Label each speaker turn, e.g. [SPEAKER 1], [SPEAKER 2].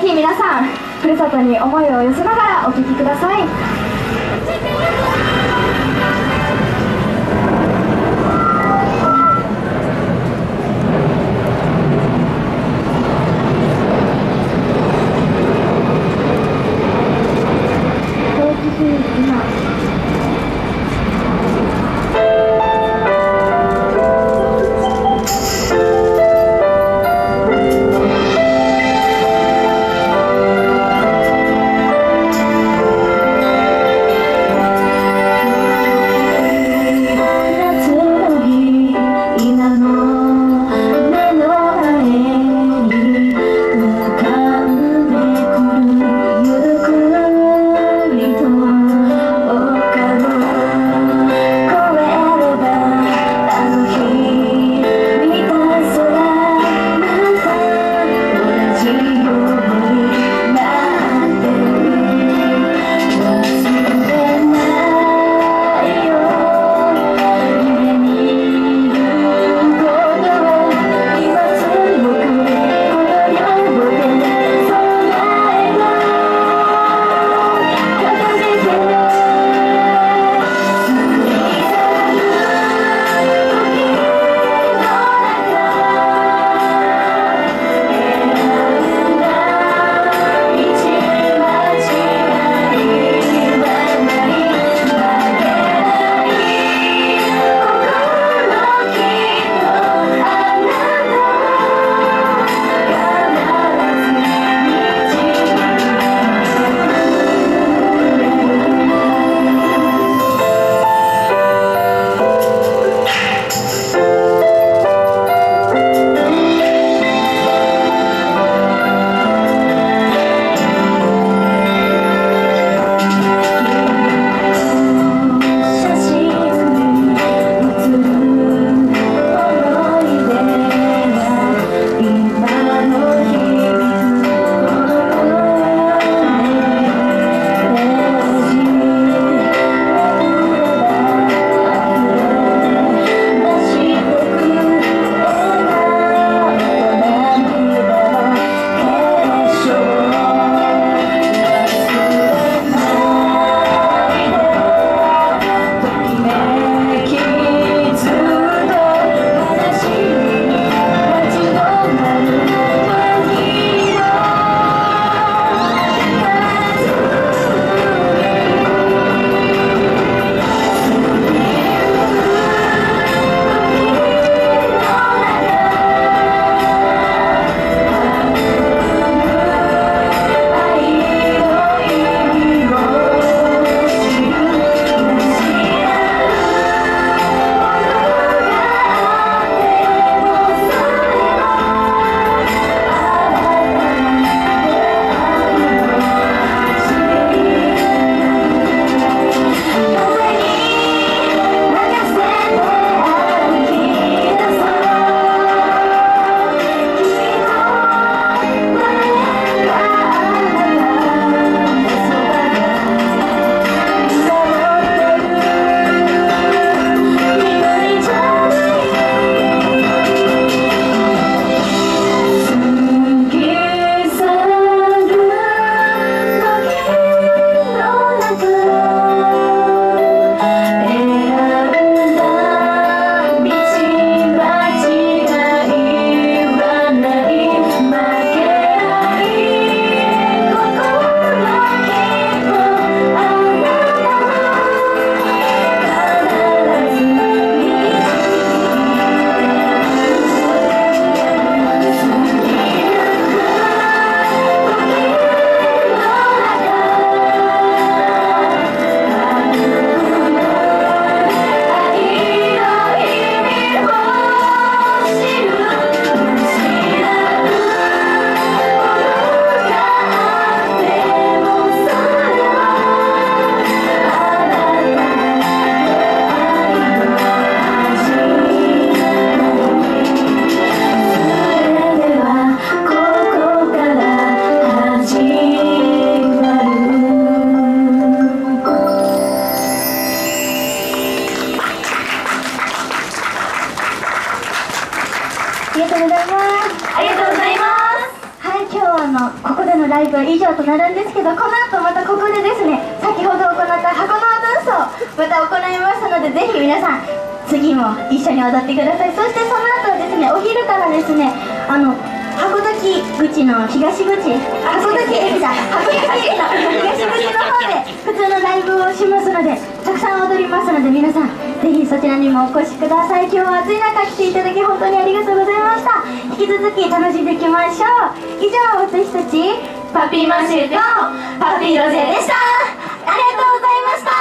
[SPEAKER 1] ひ皆さんふるさとに思いを寄せながらお聴きください。りがとうございます。はい、今日はここでのライブは以上となるんですけど、この後またここでですね、先ほど行った箱のアナウンスをまた行いますので、ぜひ皆さん次も一緒に踊ってください。そしてその後はですね、お昼からですね、函館口の東口、函館駅だ、函館駅の東口の方で普通のライブをしますので、たくさん踊りますので、皆さんぜひそちらにもお越しください。今日は暑い中来ていただき本当にありがとうございました。引き続き楽しんでいきましょう。以上、私たちパピーマシューとパピーロゼでした。ありがとうございました。